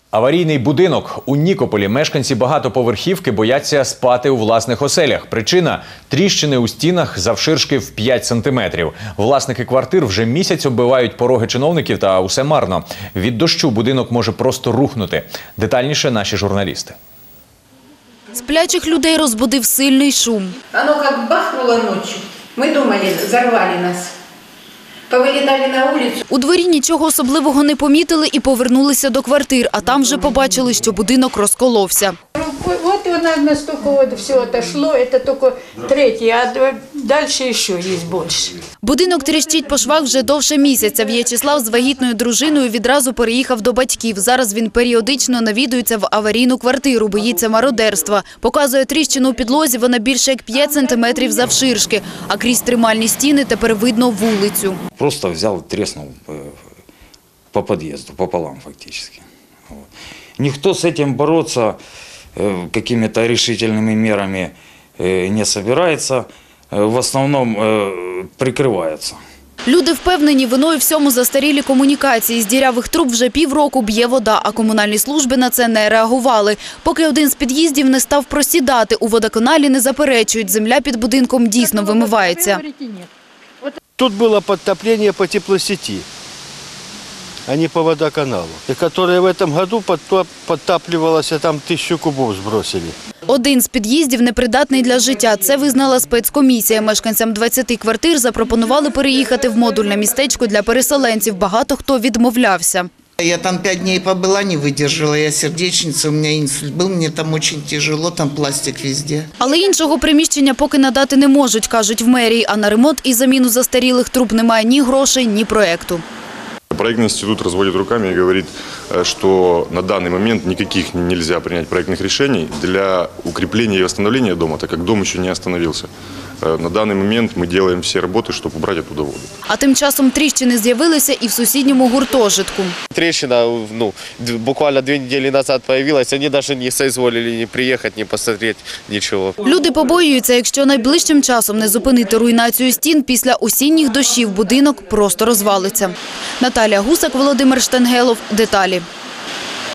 Аварійний будинок у Нікополі. Мешканці багатоповерхівки бояться спати у власних оселях. Причина – тріщини у стінах завширшки в 5 сантиметрів. Власники квартир вже місяць оббивають пороги чиновників, та усе марно. Від дощу будинок може просто рухнути. Детальніше наші журналісти. Сплячих людей розбудив сильний шум. Оно как бахнуло ночью. Мы думали, взорвали нас. Повилітали на вулицю. У дворі нічого особливого не помітили і повернулися до квартир, а там вже побачили, що будинок розколовся. Вот у нас настолько вот все отошло, это только третий, а дальше еще есть больше. Будинок тріщить по швах вже довше місяця. В'ячеслав з вагітною дружиною відразу переїхав до батьків. Зараз він періодично навідується в аварійну квартиру, боїться мародерства. Показує тріщину у підлозі, вона більше як 5 сантиметрів завширшки, а крізь тримальні стіни тепер видно вулицю. Просто взял и треснул по подъезду, пополам фактически. Вот. Никто с этим бороться какими-то решительными мерами не собирается, в основном прикрывается. Люди впевнені, виною всьому застарілі комунікації. З дірявих труб вже півроку б'є вода, а комунальні служби на це не реагували. Поки один з під'їздів не став просідати, у водоканалі не заперечують, земля під будинком дійсно вимивається. Тут было подтопление по теплосети, а не по водоканалу, и которое в этом году подтапливалось, там 1000 кубов сбросили. Один з під'їздів непридатний для життя. Це визнала спецкомісія. Мешканцям 20 квартир запропонували переїхати в модульне містечко для переселенців. Багато хто відмовлявся. Я там 5 дней побыла, не выдержала, я сердечница, у меня инсульт был, мне там очень тяжело, там пластик везде. Але іншого приміщення поки надати не можуть, кажуть в мерії, а на ремонт і заміну застарілих труб немає ні грошей, ні проєкту. Проектный институт разводит руками и говорит, что на данный момент никаких нельзя принять проектных решений для укрепления и восстановления дома, так как дом еще не остановился. На данный момент мы делаем все работы, чтобы убрать оттуда воду. А тим часом тріщини з'явилися і в сусідньому гуртожитку. Трещина буквально 2 недели назад появилась, они даже не соизволили ни приехать, ни посмотреть, ничего. Люди побоюються, якщо найближчим часом не зупинити руйнацію стін, після осінніх дощів будинок просто розвалиться. Наталія Гусак, Володимир Штангелов. Деталі.